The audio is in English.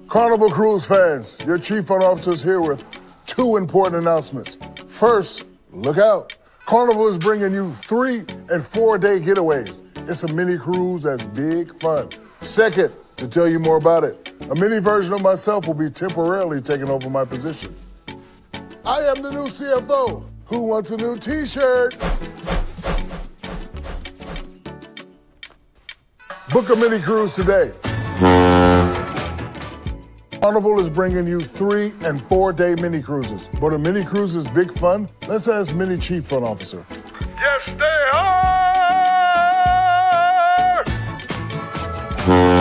Carnival Cruise fans, your chief fun officer is here with two important announcements. First, look out. Carnival is bringing you 3- and 4-day getaways. It's a mini cruise that's big fun. Second, to tell you more about it, a mini version of myself will be temporarily taking over my position. I am the new CFO. Who wants a new t-shirt? Book a mini cruise today. Carnival is bringing you 3- and 4-day mini cruises. But a mini cruise is big fun? Let's ask Mini Chief Fun Officer. Yes, they are!